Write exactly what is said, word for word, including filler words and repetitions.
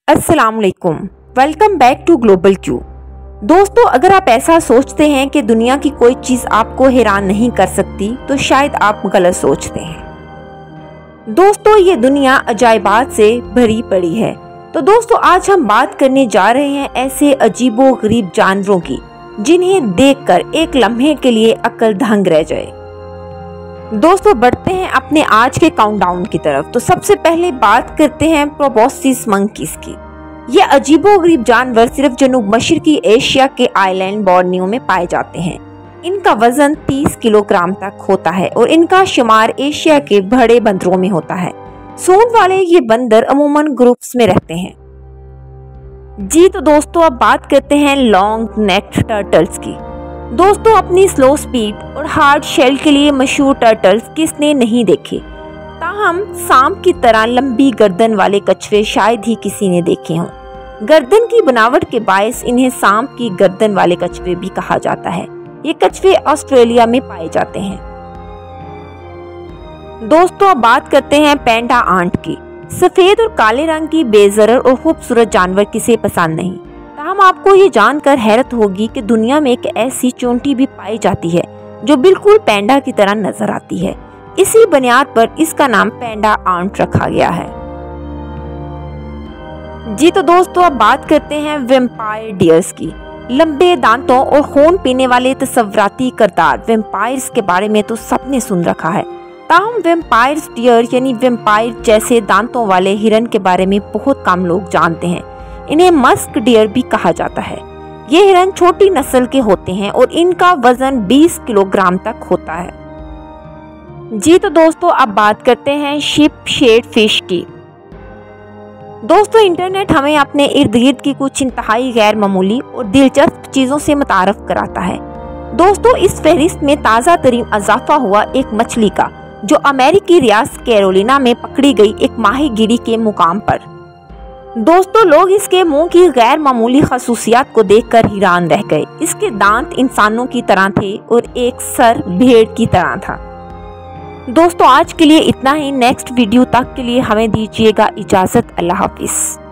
अस्सलाम वालेकुम, welcome back to Global Q. दोस्तों, अगर आप ऐसा सोचते हैं कि दुनिया की कोई चीज आपको हैरान नहीं कर सकती तो शायद आप गलत सोचते हैं। दोस्तों, ये दुनिया अजायबात से भरी पड़ी है। तो दोस्तों, आज हम बात करने जा रहे हैं ऐसे अजीबो गरीब जानवरों की जिन्हें देखकर एक लम्हे के लिए अक्ल दंग रह जाए। दोस्तों, बढ़ते हैं अपने आज के काउंटडाउन की तरफ। तो सबसे पहले बात करते हैं प्रोबोसिस मंकीज की। ये अजीबोगरीब जानवर सिर्फ जनूब मशरकी एशिया के आइलैंड बोर्नियो में पाए जाते हैं। इनका वजन तीस किलोग्राम तक होता है और इनका शुमार एशिया के बड़े बंदरों में होता है। सूंड वाले ये बंदर अमूमन ग्रुप्स में रहते हैं। जी तो दोस्तों, अब बात करते हैं लॉन्ग नेक्ड टर्टल्स की। दोस्तों, अपनी स्लो स्पीड और हार्ड शेल के लिए मशहूर टर्टल्स किसने नहीं देखे, ताहम सांप की तरह लंबी गर्दन वाले कछुए शायद ही किसी ने देखे हों। गर्दन की बनावट के बायस इन्हें सांप की गर्दन वाले कछुए भी कहा जाता है। ये कछुए ऑस्ट्रेलिया में पाए जाते हैं। दोस्तों, अब बात करते हैं पैंडा आंट की। सफेद और काले रंग की बेजरर और खूबसूरत जानवर किसे पसंद नहीं। ताहम आपको ये जानकर हैरत होगी कि दुनिया में एक ऐसी चोंटी भी पाई जाती है जो बिल्कुल पैंडा की तरह नजर आती है। इसी बुनियाद पर इसका नाम पैंडा आंट रखा गया है। जी तो दोस्तों, अब बात करते हैं वैम्पायर डियर्स की। लंबे दांतों और खून पीने वाले तस्वराती किरदार वैम्पायर्स के बारे में तो सबने सुन रखा है। ताहम वैम्पायर्स डियर यानी वैम्पायर जैसे दांतों वाले हिरन के बारे में बहुत कम लोग जानते हैं। इन्हें मस्क डियर भी कहा जाता है। ये हिरन छोटी नस्ल के होते हैं और इनका वजन बीस किलोग्राम तक होता है। जी तो दोस्तों, अब बात करते हैं शिप शेड फिश की। दोस्तों, इंटरनेट हमें अपने इर्द गिर्द की कुछ इंतहाई गैर मामूली और दिलचस्प चीजों से मुतारफ कराता है। दोस्तों, इस फहरिस्त में ताज़ा तरीन इजाफा हुआ एक मछली का जो अमेरिकी रियासत कैरोलिना में पकड़ी गई एक माहीगीरी के मुकाम पर। दोस्तों, लोग इसके मुंह की गैर मामूली खसूसियात को देखकर हैरान रह गए। इसके दांत इंसानों की तरह थे और एक सर भेड़ की तरह था। दोस्तों, आज के लिए इतना ही। नेक्स्ट वीडियो तक के लिए हमें दीजिएगा इजाजत। अल्लाह हाफिज।